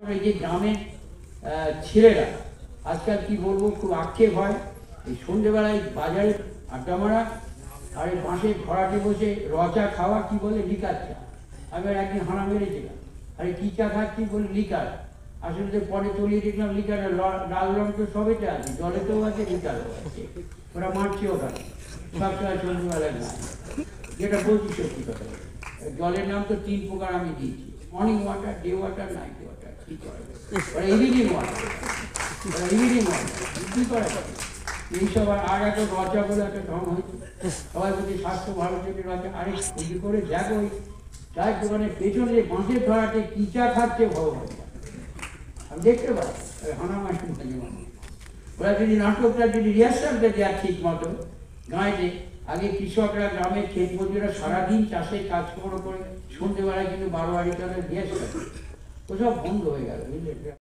এই যে গ্রামের ছেলেরা আজকাল কি বলবো খুব আক্ষেপ হয়, এই সন্ধ্যেবেলায় বাজারে আড্ডা মারা আর এই বাঁশের ভরাটে বসে রচা খাওয়া কি বলে লিকার চা। আমি একদিন হানা মেরেছিলাম, আরে কি চা খাচ্ছি বলে লিকার। আসলে পরে চলিয়ে দেখলাম লিকার লাল রং তো সবেতে আছে, জলেতেও আছে লিকারও আছে, ওরা মারছে ওখানে সবসময় সন্ধ্যেবেলায় না। যেটা বলছি সত্যি কথা, জলের নাম তো 3 প্রকার আমি দিয়েছি, morning water, day water, night water. কি করা যায়, ওরা ইভিনিং ওয়াটার, ওরা ইভিনিং ওয়াটার কি করা যাবে এইসব। আর একটা রচা বলে একটা ঢং হয়েছে, সবাই বলছে স্বাস্থ্য ভালো জন্য রচা। আরে খুঁজি করে দেখো চায়ের দোকানের পেছনে বাঁশের ধরাতে কি চা খাচ্ছে ভগবান, আমি দেখতে পাই হানা মাসি মাঝে মাঝে। ওরা যদি নাটকটা যদি রিহার্সালটা দেওয়া ঠিক মতো গাঁয়ে, আগে কৃষকরা গ্রামের ক্ষেত মজুরা সারাদিন চাষে কাজকর্ম করে সন্ধ্যেবেলায় কিন্তু 12 বাড়ি তাদের রিহার্সাল, ওসব বন্ধ হয়ে গেল বুঝলেন।